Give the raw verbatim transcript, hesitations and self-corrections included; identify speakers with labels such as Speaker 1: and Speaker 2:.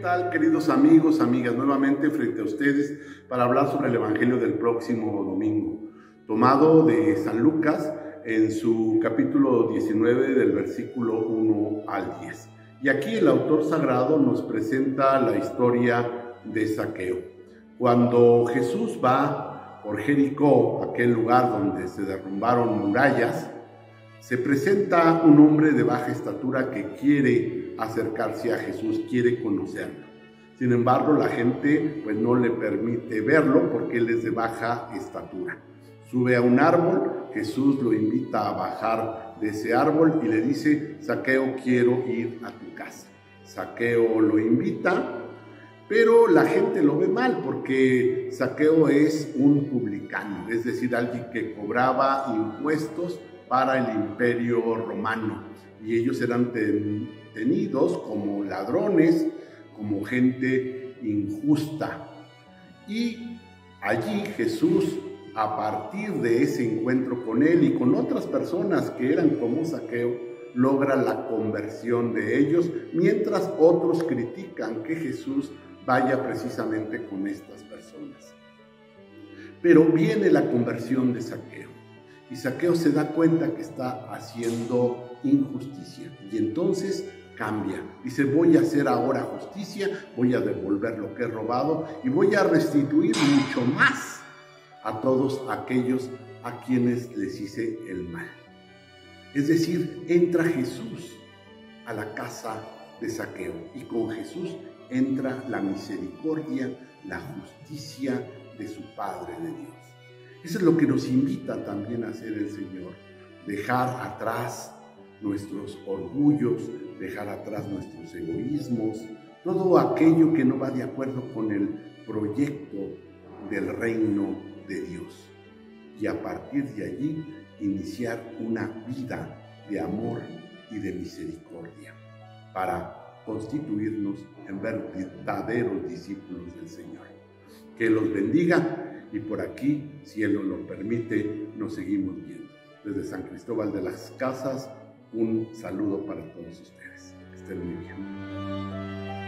Speaker 1: tal, queridos amigos, amigas? Nuevamente frente a ustedes para hablar sobre el Evangelio del próximo domingo, tomado de San Lucas en su capítulo diecinueve del versículo uno al diez. Y aquí el autor sagrado nos presenta la historia de Zaqueo. Cuando Jesús va por Jericó, aquel lugar donde se derrumbaron murallas, se presenta un hombre de baja estatura que quiere acercarse a Jesús, quiere conocerlo. Sin embargo, la gente pues no le permite verlo porque él es de baja estatura. Sube a un árbol, Jesús lo invita a bajar de ese árbol y le dice: Zaqueo, quiero ir a tu casa. Zaqueo lo invita, pero la gente lo ve mal porque Zaqueo es un publicano, es decir, alguien que cobraba impuestos para el imperio romano, y ellos eran ten, tenidos como ladrones, como gente injusta. Y allí Jesús, a partir de ese encuentro con él y con otras personas que eran como Zaqueo, logra la conversión de ellos, mientras otros critican que Jesús vaya precisamente con estas personas. Pero viene la conversión de Zaqueo. Y Zaqueo se da cuenta que está haciendo injusticia y entonces cambia. Dice: voy a hacer ahora justicia, voy a devolver lo que he robado y voy a restituir mucho más a todos aquellos a quienes les hice el mal. Es decir, entra Jesús a la casa de Zaqueo y con Jesús entra la misericordia, la justicia de su Padre de Dios. Eso es lo que nos invita también a hacer el Señor, dejar atrás nuestros orgullos, dejar atrás nuestros egoísmos, todo aquello que no va de acuerdo con el proyecto del reino de Dios. Y a partir de allí iniciar una vida de amor y de misericordia para constituirnos en verdaderos discípulos del Señor. Que los bendiga. Y por aquí, si Él nos lo permite, nos seguimos viendo. Desde San Cristóbal de las Casas, un saludo para todos ustedes. Que estén muy bien.